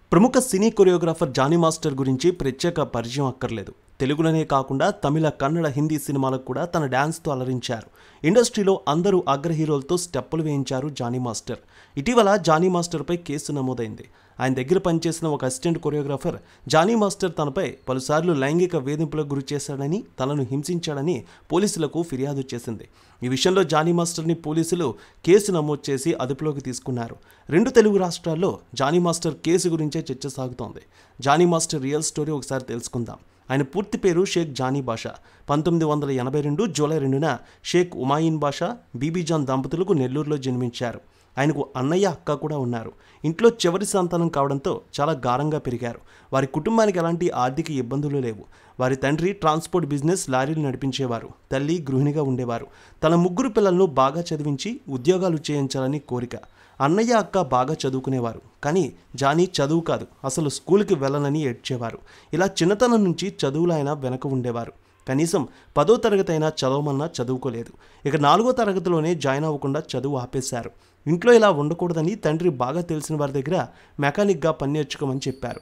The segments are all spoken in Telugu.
ప్రముఖ సినీ కొరియోగ్రాఫర్ జానీ మాస్టర్ గురించి ప్రత్యేక పరిచయం అక్కర్లేదు. తెలుగులోనే కాకుండా తమిళ, కన్నడ, హిందీ సినిమాలకు కూడా తన డ్యాన్స్తో అలరించారు. ఇండస్ట్రీలో అందరూ అగ్ర హీరోలతో స్టెప్పులు వేయించారు జానీ మాస్టర్. ఇటీవల జానీ మాస్టర్పై కేసు నమోదైంది. ఆయన దగ్గర పనిచేసిన ఒక అసిస్టెంట్ కొరియోగ్రాఫర్ జానీ మాస్టర్ తనపై పలుసార్లు లైంగిక వేధింపులకు గురి చేశాడని, తనను హింసించాడని పోలీసులకు ఫిర్యాదు చేసింది. ఈ విషయంలో జానీ మాస్టర్ని పోలీసులు కేసు నమోదు చేసి అదుపులోకి తీసుకున్నారు. 2 తెలుగు రాష్ట్రాల్లో జానీ మాస్టర్ కేసు గురించే చర్చ సాగుతోంది. జానీ మాస్టర్ రియల్ స్టోరీ ఒకసారి తెలుసుకుందాం. ఆయన పూర్తి పేరు షేక్ జానీ బాషా. 1982 జూలై 2న షేక్ ఉమాయిన్ బాషా, బీబీజాన్ దంపతులకు నెల్లూరులో జన్మించారు. ఆయనకు అన్నయ్య, అక్క కూడా ఉన్నారు. ఇంట్లో చివరి సంతానం కావడంతో చాలా గారంగా పెరిగారు. వారి కుటుంబానికి ఎలాంటి ఆర్థిక ఇబ్బందులు లేవు. వారి తండ్రి ట్రాన్స్పోర్ట్ బిజినెస్, లారీలు నడిపించేవారు. తల్లి గృహిణిగా ఉండేవారు. తన 3 పిల్లలను బాగా చదివించి ఉద్యోగాలు చేయించాలని కోరిక. అన్నయ్య, అక్క బాగా చదువుకునేవారు. కానీ జానీ చదువు కాదు, అసలు స్కూల్కి వెళ్ళనని ఏడ్చేవారు. ఇలా చిన్నతనం నుంచి చదువులు ఆయన వెనక ఉండేవారు. కనీసం 10వ తరగతి అయినా చదవమన్నా చదువుకోలేదు. ఇక 4వ తరగతిలోనే జాయిన్ అవ్వకుండా చదువు ఆపేశారు. ఇంట్లో ఇలా ఉండకూడదని తండ్రి బాగా తెలిసిన వారి దగ్గర మెకానిక్గా పని నేర్చుకోమని చెప్పారు.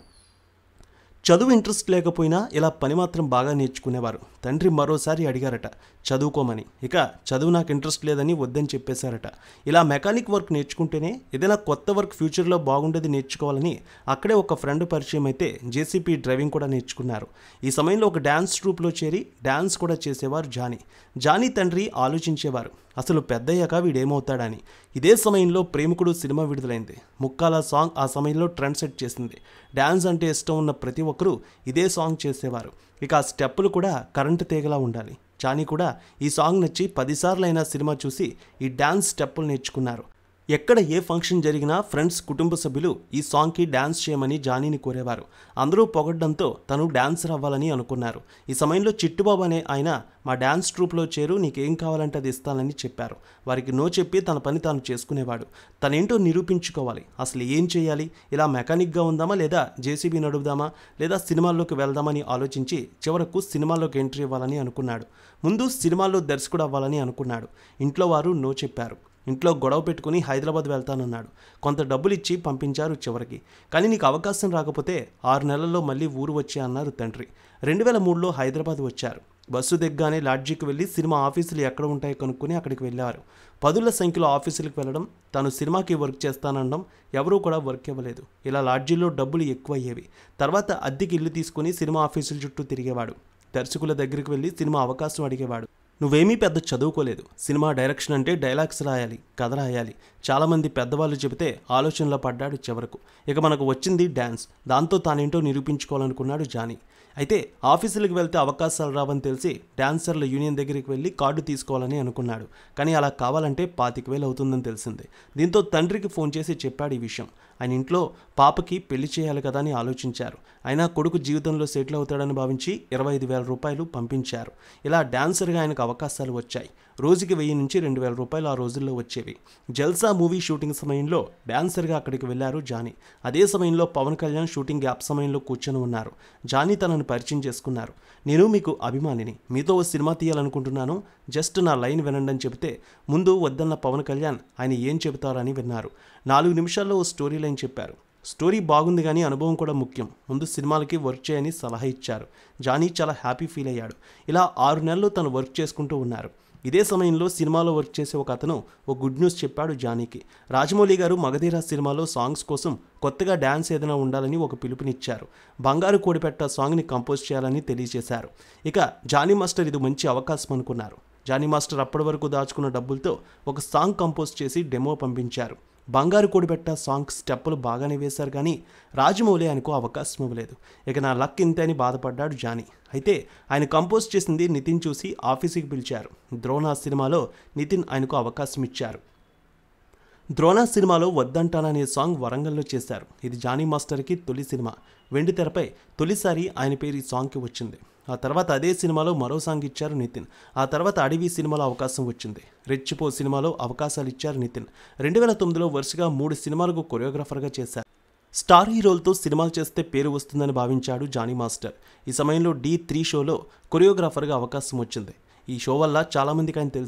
చదువు ఇంట్రెస్ట్ లేకపోయినా ఇలా పని మాత్రం బాగా నేర్చుకునేవారు. తండ్రి మరోసారి అడిగారట చదువుకోమని. ఇక చదువు నాకు ఇంట్రెస్ట్ లేదని వద్దని చెప్పేశారట. ఇలా మెకానిక్ వర్క్ నేర్చుకుంటేనే ఏదైనా కొత్త వర్క్ ఫ్యూచర్లో బాగుండేది నేర్చుకోవాలని అక్కడే ఒక ఫ్రెండ్ పరిచయం అయితే జేసీపీ డ్రైవింగ్ కూడా నేర్చుకున్నారు. ఈ సమయంలో ఒక డ్యాన్స్ ట్రూప్లో చేరి డ్యాన్స్ కూడా చేసేవారు జానీ. జానీ తండ్రి ఆలోచించేవారు, అసలు పెద్దయ్యాక వీడేమవుతాడని. ఇదే సమయంలో ప్రేమికుడు సినిమా విడుదలైంది. ముక్కాల సాంగ్ ఆ సమయంలో ట్రెండ్ సెట్ చేసింది. డ్యాన్స్ అంటే ఇష్టం ఉన్న ప్రతి ఒక్కరూ ఇదే సాంగ్ చేసేవారు. ఇక ఆ స్టెప్పులు కూడా కరెంటు తీగలా ఉండాలి. జానీ కూడా ఈ సాంగ్ నచ్చి 10 సార్లు అయినా సినిమా చూసి ఈ డ్యాన్స్ స్టెప్పులు నేర్చుకున్నారు. ఎక్కడ ఏ ఫంక్షన్ జరిగినా ఫ్రెండ్స్, కుటుంబ సభ్యులు ఈ సాంగ్కి డ్యాన్స్ చేయమని జానీని కోరేవారు. అందరూ పొగడ్డంతో తను డాన్సర్ అవ్వాలని అనుకున్నారు. ఈ సమయంలో చిట్టుబాబు అనే ఆయన మా డ్యాన్స్ ట్రూప్లో చేరు, నీకేం కావాలంటే అది ఇస్తానని చెప్పారు. వారికి నో చెప్పి తన పని తాను చేసుకునేవాడు. తనేంటో నిరూపించుకోవాలి. అసలు ఏం చేయాలి? ఇలా మెకానిక్గా ఉందామా, లేదా జేసీబీ నడుపుదామా, లేదా సినిమాల్లోకి వెళ్దామని ఆలోచించి చివరకు సినిమాల్లోకి ఎంట్రీ ఇవ్వాలని అనుకున్నాడు. ముందు సినిమాల్లో దర్శకుడు అవ్వాలని అనుకున్నాడు. ఇంట్లో వారు నో చెప్పారు. ఇంట్లో గొడవ పెట్టుకుని హైదరాబాద్ వెళ్తానన్నాడు. కొంత డబ్బులు ఇచ్చి పంపించారు చివరికి. కానీ నీకు అవకాశం రాకపోతే 6 నెలల్లో మళ్ళీ ఊరు వచ్చే అన్నారు తండ్రి. 2003లో హైదరాబాద్ వచ్చారు. బస్సు దిగ్గానే లాడ్జీకి వెళ్ళి సినిమా ఆఫీసులు ఎక్కడ ఉంటాయో కనుక్కొని అక్కడికి వెళ్ళారు. 10ల సంఖ్యలో ఆఫీసులకు వెళ్ళడం, తాను సినిమాకి వర్క్ చేస్తానడం, ఎవరూ కూడా వర్క్ ఇవ్వలేదు. ఇలా లాడ్జీలో డబ్బులు ఎక్కువ అయ్యేవి. తర్వాత అద్దెకి ఇల్లు తీసుకుని సినిమా ఆఫీసుల చుట్టూ తిరిగేవాడు. దర్శకుల దగ్గరికి వెళ్ళి సినిమా అవకాశం అడిగేవాడు. నువ్వేమీ పెద్ద చదువుకోలేదు, సినిమా డైరెక్షన్ అంటే డైలాగ్స్ రాయాలి, కథ రాయాలి, చాలామంది పెద్దవాళ్ళు చెబితే ఆలోచనలో పడ్డాడు చివరకు. ఇక మనకు వచ్చింది డ్యాన్స్. దాంతో తానేంటో నిరూపించుకోవాలనుకున్నాడు జానీ. అయితే ఆఫీసులకు వెళ్తే అవకాశాలు రావని తెలిసి డాన్సర్ల యూనియన్ దగ్గరికి వెళ్ళి కార్డు తీసుకోవాలని అనుకున్నాడు. కానీ అలా కావాలంటే 25,000 అవుతుందని తెలిసింది. దీంతో తండ్రికి ఫోన్ చేసి చెప్పాడు ఈ విషయం. ఆయన ఇంట్లో పాపకి పెళ్లి చేయాలి కదా అని ఆలోచించారు. అయినా కొడుకు జీవితంలో సెటిల్ అవుతాడని భావించి 25,000 రూపాయలు పంపించారు. ఇలా డాన్సర్గా ఆయనకు అవకాశాలు వచ్చాయి. రోజుకి 1000 నుంచి 2,000 రూపాయలు ఆ రోజుల్లో వచ్చేవి. జల్సా మూవీ షూటింగ్ సమయంలో డాన్సర్గా అక్కడికి వెళ్లారు జానీ. అదే సమయంలో పవన్ కళ్యాణ్ షూటింగ్ గ్యాప్ సమయంలో కూర్చొని ఉన్నారు. జానీ తనను పరిచయం చేసుకున్నారు. నేను మీకు అభిమానిని, మీతో ఓ సినిమా తీయాలనుకుంటున్నాను, జస్ట్ నా లైన్ వినండి అని చెబితే ముందు వద్దన్న పవన్ కళ్యాణ్ ఆయన ఏం చెబుతారని విన్నారు. 4 నిమిషాల్లో ఓ స్టోరీ లైన్ చెప్పారు. స్టోరీ బాగుంది కానీ అనుభవం కూడా ముఖ్యం, ముందు సినిమాలకి వర్క్ చేయని సలహా ఇచ్చారు. జానీ చాలా హ్యాపీ ఫీల్ అయ్యాడు. ఇలా 6 నెలలు తను వర్క్ చేసుకుంటూ ఉన్నారు. ఇదే సమయంలో సినిమాలో వర్క్ చేసే ఒక అతను ఓ గుడ్ న్యూస్ చెప్పాడు జానీకి. రాజమౌళి గారు మగధీర సినిమాలో సాంగ్స్ కోసం కొత్తగా డ్యాన్స్ ఏదైనా ఉండాలని ఒక పిలుపునిచ్చారు. బంగారు కోడిపెట్ట సాంగ్ని కంపోజ్ చేయాలని తెలియజేశారు. ఇక జానీ మాస్టర్ ఇది మంచి అవకాశం అనుకున్నారు. జానీ మాస్టర్ అప్పటి వరకు దాచుకున్న డబ్బులతో ఒక సాంగ్ కంపోజ్ చేసి డెమో పంపించారు. బంగారు కోడిపెట్ట సాంగ్ స్టెప్పులు బాగానే వేశారు కానీ రాజమౌళి ఆయనకు అవకాశం ఇవ్వలేదు. ఇక నా లక్ ఇంతే అని బాధపడ్డాడు జానీ. అయితే ఆయన కంపోజ్ చేసింది నితిన్ చూసి ఆఫీసుకి పిలిచారు. ద్రోణ సినిమాలో నితిన్ ఆయనకు అవకాశం ఇచ్చారు. ద్రోణ సినిమాలో వద్దంటాననే సాంగ్ వరంగల్లో చేశారు. ఇది జానీ మాస్టర్కి తొలి సినిమా. వెండితెరపై తొలిసారి ఆయన పేరు ఈ సాంగ్కి వచ్చింది. ఆ తర్వాత అదే సినిమాలో మరో సాంగ్ ఇచ్చారు నితిన్. ఆ తర్వాత అడవి సినిమాలో అవకాశం వచ్చింది. రెచ్చిపో సినిమాలో అవకాశాలు ఇచ్చారు నితిన్. 2009లో వరుసగా 3 సినిమాలకు కొరియోగ్రాఫర్గా చేశారు. స్టార్ హీరోలతో సినిమాలు చేస్తే పేరు వస్తుందని భావించాడు జానీ మాస్టర్. ఈ సమయంలో D3 షోలో కొరియోగ్రాఫర్గా అవకాశం వచ్చింది. ఈ షో వల్ల చాలామందికి ఆయన తెలిసారు.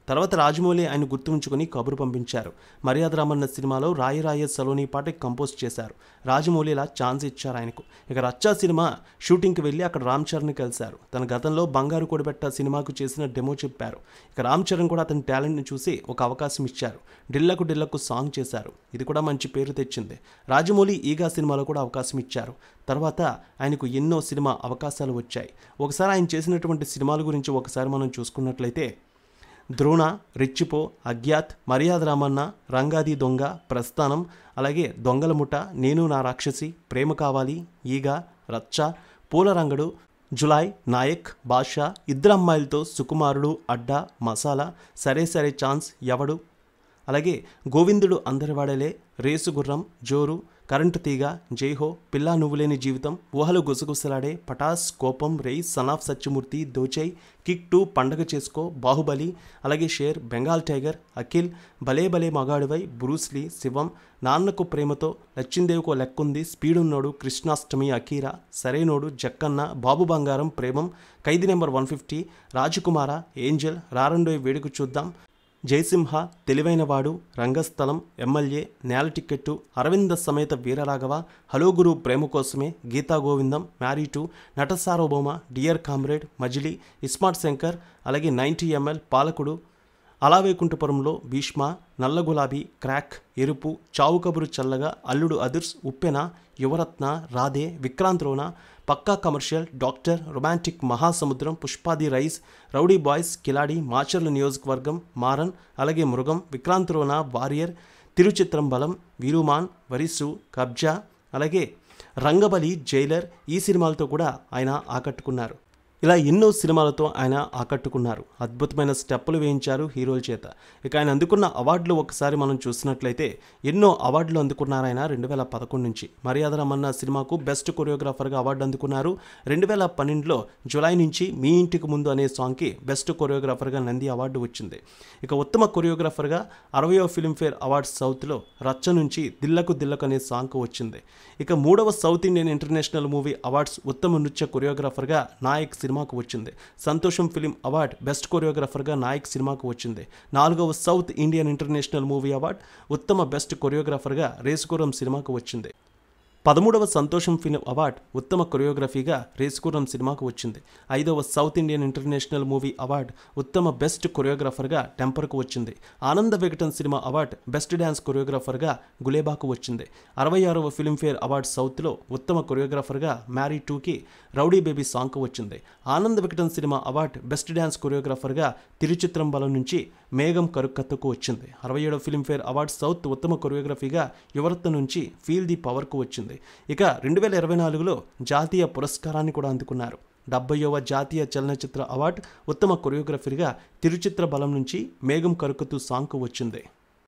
తర్వాత రాజమౌళి ఆయన గుర్తు ఉంచుకొని కబురు పంపించారు. మర్యాద రామన్న సినిమాలో రాయి రాయే సలోని పాటకి కంపోజ్ చేశారు. రాజమౌళి ఇలా ఛాన్స్ ఇచ్చారు ఆయనకు. ఇక రచ్చా సినిమా షూటింగ్కి వెళ్ళి అక్కడ రామ్ చరణ్ని కలిశారు. తన గతంలో బంగారు కొడిబెట్ట సినిమాకు చేసిన డెమో చెప్పారు. ఇక రామ్ చరణ్ కూడా అతని టాలెంట్ని చూసి ఒక అవకాశం ఇచ్చారు. డిల్లకు డిల్లకు సాంగ్ చేశారు. ఇది కూడా మంచి పేరు తెచ్చింది. రాజమౌళి ఈగా సినిమాలో కూడా అవకాశం ఇచ్చారు. తర్వాత ఆయనకు ఎన్నో సినిమా అవకాశాలు వచ్చాయి. ఒకసారి ఆయన చేసినటువంటి సినిమాల గురించి ఒకసారి మనం చూసుకున్నట్లయితే ద్రోణ, రెచ్చిపో, అజ్ఞాత్, మర్యాద రామన్న, రంగాది దొంగ, ప్రస్థానం, అలాగే దొంగల ముఠ, నేను నా రాక్షసి, ప్రేమ కావాలి, ఈగ, రచ్చ, పూలరంగడు, జులాయ్, నాయక్, బాషా, ఇద్దరు అమ్మాయిలతో, సుకుమారుడు, అడ్డా, మసాలా, సరే సరే ఛాన్స్, ఎవడు, అలాగే గోవిందుడు అందరివాడలే, రేసు గుర్రం, జోరు, కరెంటు తీగ, జైహో, పిల్లా నువ్వులేని జీవితం, ఊహలు గుసగుసలాడే, పటాస్, కోపం, రేయ్, సనాఫ్ సత్యమూర్తి, దోచై, కిక్ 2, పండగ చేసుకో, బాహుబలి, అలాగే షేర్, బెంగాల్ టైగర్, అఖిల్, భలే భలే మగాడివై, బ్రూస్లీ, శివం, Nannaku Prematho, లచ్చిందేవికో లెక్కుంది, స్పీడున్నోడు, Krishnashtami, Akira, Sarainodu, Jakkanna, Babu Bangaram, Premam, Khaidi number 150, Rajakumara, Angel, Rarandoi Veduka Chuddam, Jaisimha, Telivainavadu, Rangasthalam, MLA, Nela ticket, Aravinda Sametha Veeraraghava, hello గురు ప్రేమ కోసమే, గీతా గోవిందం, marry 2, Nata Sarvabhouma, dear comrade, Majili, ismart Shankar, అలాగే 90 ml, పాలకుడు, అలావేకుంఠపురంలో, భీష్మ, నల్ల గులాబీ, క్రాక్, ఎరుపు, చావు Kaburu Challaga, Alludu Adhurs, Uppena, Yuvarathna, Radhe, Vikrant Rona, Pakka commercial, doctor, romantic, Mahasamudram, Pushpa the rise, rowdy boys, Khiladi, Macherla Niyojakavargam, Maaran, అలాగే మృగం, విక్రాంత్ రోనా, వారియర్, తిరుచిత్రం బలం, వీరుమాన్, వరిసు, కబ్జా, అలాగే రంగబలి, జైలర్, ఈ సినిమాలతో కూడా ఆయన ఆకట్టుకున్నారు. ఇలా ఎన్నో సినిమాలతో ఆయన ఆకట్టుకున్నారు. అద్భుతమైన స్టెప్పులు వేయించారు హీరోల చేత. ఇక ఆయన అందుకున్న అవార్డులు ఒకసారి మనం చూసినట్లయితే ఎన్నో అవార్డులు అందుకున్నారు ఆయన 2011 నుంచి. మర్యాద రామన్న సినిమాకు బెస్ట్ కొరియోగ్రాఫర్గా అవార్డు అందుకున్నారు. 2012లో జులై నుంచి మీ ఇంటికి ముందు అనే సాంగ్కి బెస్ట్ కొరియోగ్రాఫర్గా నంది అవార్డు వచ్చింది. ఇక ఉత్తమ కొరియోగ్రాఫర్గా 60వ ఫిల్మ్ఫేర్ అవార్డ్స్ సౌత్లో రచ్చ నుంచి దిల్లకు దిల్లకు అనే సాంగ్కు వచ్చింది. ఇక 3వ south Indian international movie awards ఉత్తమ నృత్య కొరియోగ్రాఫర్గా నాయక్ సినిమాకు వచ్చింది. సంతోషం ఫిలిం అవార్డ్ బెస్ట్ కొరియోగ్రాఫర్గా నాయక్ సినిమాకు వచ్చింది. 4వ south Indian international movie award ఉత్తమ బెస్ట్ కొరియోగ్రాఫర్గా రేసుగుర్రం సినిమాకు వచ్చింది. 13వ సంతోషం ఫిలిం అవార్డ్ ఉత్తమ కొరియోగ్రఫీగా రేసుగుర్రం సినిమాకు వచ్చింది. 5వ south Indian international movie award ఉత్తమ బెస్ట్ కొరియోగ్రాఫర్గా టెంపర్కు వచ్చింది. Ananda Vikatan cinema award best dance కొరియోగ్రాఫర్గా గులేబాకు వచ్చింది. 66వ ఫిల్మ్ఫేర్ అవార్డ్ సౌత్లో ఉత్తమ కొరియోగ్రాఫర్గా మ్యారీ 2కి రౌడీ బేబీ సాంగ్కు వచ్చింది. Ananda Vikatan cinema award best dance కొరియోగ్రాఫర్గా తిరుచిత్రం బలం నుంచి మేఘం కరుక్కత్తుకు వచ్చింది. 67వ ఫిల్మ్ఫేర్ అవార్డ్ సౌత్ ఉత్తమ కొరియోగ్రఫీగా యువరత్న నుంచి ఫీల్ ది పవర్కు వచ్చింది. ఇక 2024లో జాతీయ పురస్కారాన్ని కూడా అందుకున్నారు. 70వ జాతీయ చలనచిత్ర అవార్డు ఉత్తమ కొరియోగ్రఫీగా తిరుచిత్ర బలం నుంచి మేఘం కరుకుతూ సాంగ్కు వచ్చింది.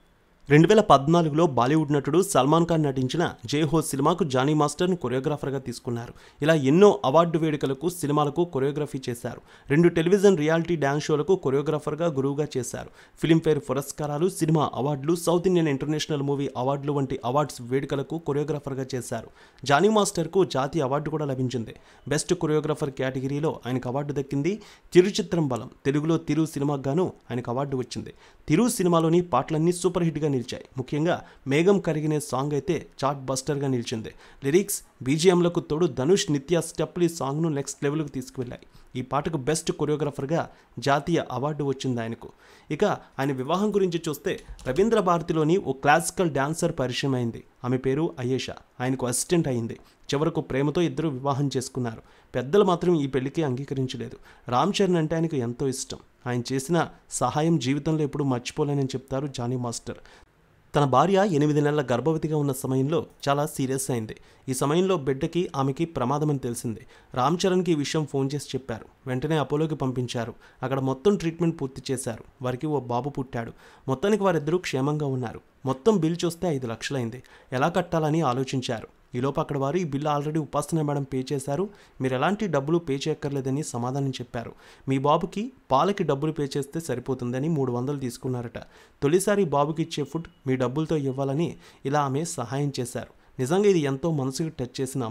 2014లో బాలీవుడ్ నటుడు సల్మాన్ ఖాన్ నటించిన జైహో సినిమాకు జానీ మాస్టర్ను కొరియోగ్రాఫర్గా తీసుకున్నారు. ఇలా ఎన్నో అవార్డు వేడుకలకు సినిమాలకు కొరియోగ్రఫీ చేశారు. 2 టెలివిజన్ రియాలిటీ డ్యాన్స్ షోలకు కొరియోగ్రాఫర్గా గురువుగా చేశారు. ఫిల్మ్ఫేర్ పురస్కారాలు, సినిమా అవార్డులు, సౌత్ ఇండియన్ ఇంటర్నేషనల్ మూవీ అవార్డులు వంటి అవార్డ్స్ వేడుకలకు కొరియోగ్రాఫర్గా చేశారు. జానీ మాస్టర్కు జాతీయ అవార్డు కూడా లభించింది. బెస్ట్ కొరియోగ్రాఫర్ కేటగిరీలో ఆయనకు అవార్డు దక్కింది. తిరుచిత్రం బలం తెలుగులో తిరు సినిమాకు గాను ఆయనకు అవార్డు వచ్చింది. తిరు సినిమాలోని పాటలన్నీ సూపర్ హిట్గా నిలిచాయి. ముఖ్యంగా మేఘం కరిగినే సాంగ్ అయితే చార్ట్ బస్టర్గా నిలిచింది. లిరిక్స్, బీజిఎంలకు తోడు ధనుష్, నిత్య స్టెప్లు ఈ సాంగ్ను నెక్స్ట్ లెవెల్కి తీసుకువెళ్ళాయి. ఈ పాటకు బెస్ట్ కొరియోగ్రాఫర్గా జాతీయ అవార్డు వచ్చింది ఆయనకు. ఇక ఆయన వివాహం గురించి చూస్తే రవీంద్ర భారతిలోని ఓ క్లాసికల్ డాన్సర్ పరిచయం అయింది. ఆమె పేరు అయేషా. ఆయనకు అసిస్టెంట్ అయింది. చివరకు ప్రేమతో ఇద్దరు వివాహం చేసుకున్నారు. పెద్దలు మాత్రం ఈ పెళ్లికి అంగీకరించలేదు. రామ్ చరణ్ అంటే ఆయనకు ఎంతో ఇష్టం. ఆయన చేసిన సహాయం జీవితంలో ఎప్పుడూ మర్చిపోలేనని చెప్తారు జానీ మాస్టర్. తన భార్య 8 నెలల గర్భవతిగా ఉన్న సమయంలో చాలా సీరియస్ అయింది. ఈ సమయంలో బిడ్డకి ఆమెకి ప్రమాదమని తెలిసింది. రామ్ చరణ్కి ఈ విషయం ఫోన్ చేసి చెప్పారు. వెంటనే అపోలోకి పంపించారు. అక్కడ మొత్తం ట్రీట్మెంట్ పూర్తి చేశారు. వారికి ఓ బాబు పుట్టాడు. మొత్తానికి వారిద్దరూ క్షేమంగా ఉన్నారు. మొత్తం బిల్ చూస్తే 5 లక్షలైంది. ఎలా కట్టాలని ఆలోచించారు. ఈలోపు అక్కడ వారు ఈ bill already Upasana madam pay చేశారు, మీరు ఎలాంటి డబ్బులు పే చేయక్కర్లేదని సమాధానం చెప్పారు. మీ బాబుకి పాలకి డబ్బులు పే చేస్తే సరిపోతుందని 300 తీసుకున్నారట. తొలిసారి బాబుకి ఇచ్చే ఫుడ్ మీ డబ్బులతో ఇవ్వాలని ఇలా ఆమె సహాయం చేశారు. నిజంగా ఇది ఎంతో మనసుకు టచ్ చేసిన అంశం.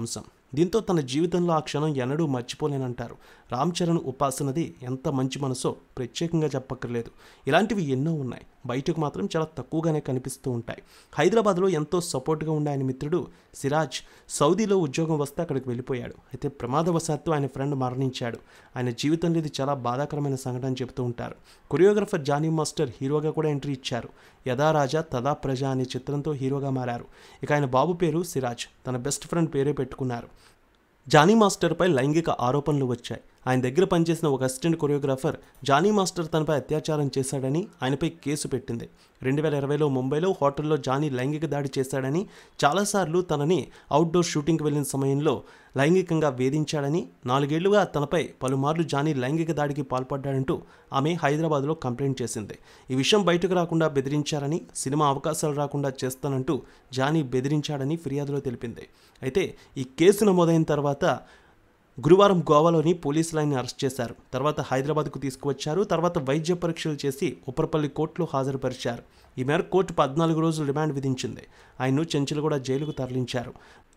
దీంతో తన జీవితంలో ఆ క్షణం ఎన్నడూ మర్చిపోలేనంటారు. రామ్ చరణ్ ఉపాసనది ఎంత మంచి మనసో ప్రత్యేకంగా చెప్పక్కర్లేదు. ఇలాంటివి ఎన్నో ఉన్నాయి, బయటకు మాత్రం చాలా తక్కువగానే కనిపిస్తూ ఉంటాయి. హైదరాబాద్లో ఎంతో సపోర్ట్గా ఉండే ఆయన మిత్రుడు సిరాజ్ సౌదీలో ఉద్యోగం వస్తే అక్కడికి వెళ్ళిపోయాడు. అయితే ప్రమాదవశాత్తు ఆయన ఫ్రెండ్ మరణించాడు. ఆయన జీవితంలో ఇది చాలా బాధాకరమైన సంఘటన చెబుతూ ఉంటారు. కొరియోగ్రఫర్ జానీ మాస్టర్ హీరోగా కూడా ఎంట్రీ ఇచ్చారు. యథా రాజా తదా ప్రజ అనే చిత్రంతో హీరోగా మారారు. ఇక ఆయన బాబు పేరు సిరాజ్, తన బెస్ట్ ఫ్రెండ్ పేరే పెట్టుకున్నారు. జానీ మాస్టర్పై లైంగిక ఆరోపణలు వచ్చాయి. ఆయన దగ్గర పనిచేసిన ఒక అసిస్టెంట్ కొరియోగ్రాఫర్ జానీ మాస్టర్ తనపై అత్యాచారం చేశాడని ఆయనపై కేసు పెట్టింది. 2020లో ముంబైలో హోటల్లో జానీ లైంగిక దాడి చేశాడని, చాలాసార్లు తనని అవుట్డోర్ షూటింగ్కి వెళ్ళిన సమయంలో లైంగికంగా వేధించాడని, 4 ఏళ్లుగా తనపై పలుమార్లు జానీ లైంగిక దాడికి పాల్పడ్డాడంటూ ఆమె హైదరాబాద్లో కంప్లైంట్ చేసింది. ఈ విషయం బయటకు రాకుండా బెదిరించారని, సినిమా అవకాశాలు రాకుండా చేస్తానంటూ జానీ బెదిరించాడని ఫిర్యాదులో తెలిపింది. అయితే ఈ కేసు నమోదైన తర్వాత గురువారం గోవాలోని పోలీసులు ఆయన్ని అరెస్ట్ చేశారు. తర్వాత హైదరాబాద్కు తీసుకువచ్చారు. తర్వాత వైద్య పరీక్షలు చేసి ఉప్పరపల్లి కోర్టులో హాజరుపరిచారు. ఈ మేరకు కోర్టు 14 రోజులు రిమాండ్ విధించింది. ఆయన్ను చెంచులగూడ జైలుకు తరలించారు.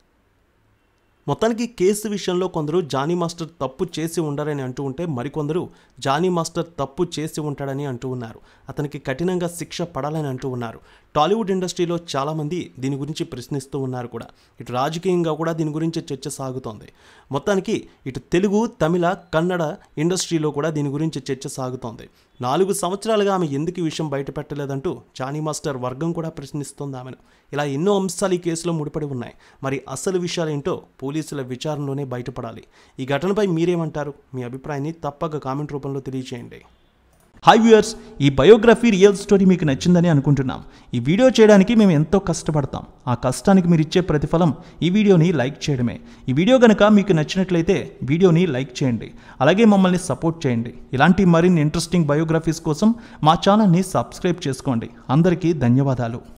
మొత్తానికి కేసు విషయంలో కొందరు జానీ మాస్టర్ తప్పు చేసి ఉండరని అంటూ ఉంటే, మరికొందరు జానీ మాస్టర్ తప్పు చేసి ఉంటాడని అంటూ ఉన్నారు. అతనికి కఠినంగా శిక్ష పడాలని అంటూ ఉన్నారు. టాలీవుడ్ ఇండస్ట్రీలో చాలామంది దీని గురించి ప్రశ్నిస్తూ ఉన్నారు కూడా. ఇటు రాజకీయంగా కూడా దీని గురించి చర్చ సాగుతోంది. మొత్తానికి ఇటు తెలుగు, తమిళ, కన్నడ ఇండస్ట్రీలో కూడా దీని గురించి చర్చ సాగుతోంది. 4 సంవత్సరాలుగా ఆమె ఎందుకు ఈ విషయం బయటపెట్టలేదంటూ జానీ మాస్టర్ వర్గం కూడా ప్రశ్నిస్తోంది ఆమెను. ఇలా ఎన్నో అంశాలు ఈ కేసులో ముడిపడి ఉన్నాయి. మరి అసలు విషయాలేంటో పోలీసుల విచారణలోనే బయటపడాలి. ఈ ఘటనపై మీరేమంటారు? మీ అభిప్రాయాన్ని తప్పక కామెంట్ రూపంలో తెలియజేయండి. హాయ్ వ్యూయర్స్, ఈ బయోగ్రఫీ రియల్ స్టోరీ మీకు నచ్చిందని అనుకుంటున్నాం. ఈ వీడియో చేయడానికి మేము ఎంతో కష్టపడతాం. ఆ కష్టానికి మీరు ఇచ్చే ప్రతిఫలం ఈ వీడియోని లైక్ చేయడమే. ఈ వీడియో కనుక మీకు నచ్చినట్లయితే వీడియోని లైక్ చేయండి. అలాగే మమ్మల్ని సపోర్ట్ చేయండి. ఇలాంటి మరిన్ని ఇంట్రెస్టింగ్ బయోగ్రఫీస్ కోసం మా ఛానల్ని సబ్స్క్రైబ్ చేసుకోండి. అందరికీ ధన్యవాదాలు.